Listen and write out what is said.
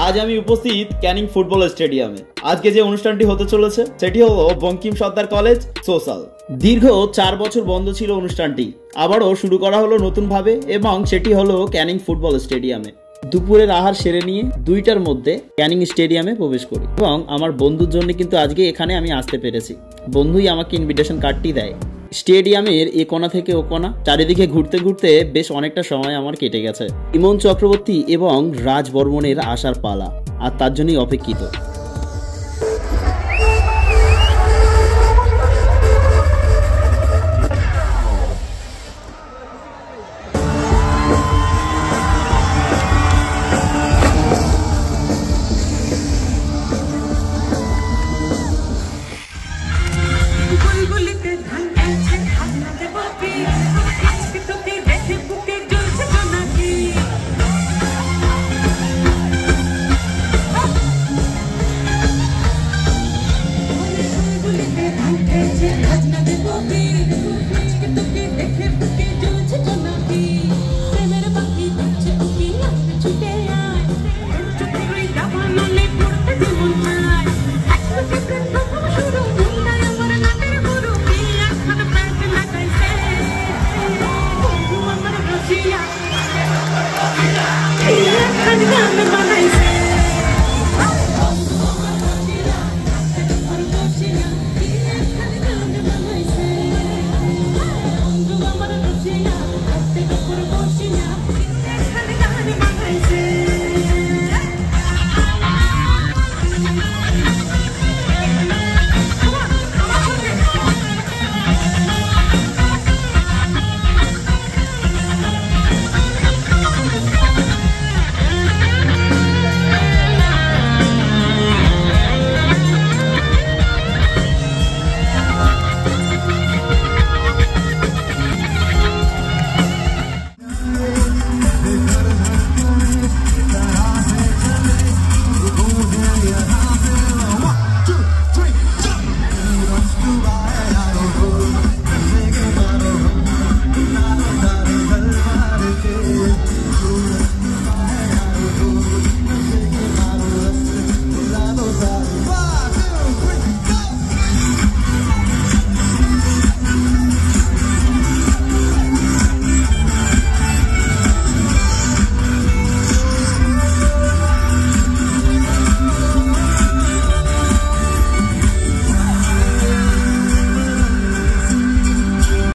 আজ আমি উপস্থিত ক্যানিং ফুটবল স্টেডিয়ামে। আজকে যে অনুষ্ঠানটি হতে চলেছে সেটি হলো বঙ্কিম সর্দার কলেজ সোশ্যাল। দীর্ঘ 4 বছর বন্ধ ছিল অনুষ্ঠানটি, আবারও শুরু করা হলো নতুন ভাবে এবং সেটি হলো ক্যানিং ফুটবল স্টেডিয়ামে। দুপুরের আহার সেরে নিয়ে 2টার মধ্যে ক্যানিং স্টেডিয়ামে প্রবেশ করি এবং আমার বন্ধুর জন্য কিন্তু আজকে এখানে আমি আসতে পেরেছি। বন্ধুই আমাকে ইনভিটেশন কার্ডটি দেয়। স্টেডিয়ামের এ কোণা থেকে ও কোণা চারিদিকে ঘুরতে ঘুরতে বেশ অনেকটা সময় আমার কেটে গেছে। ইমন চক্রবর্তী এবং রাজ বর্মনের আসার পালা, আর তার জন্যই অপেক্ষিত।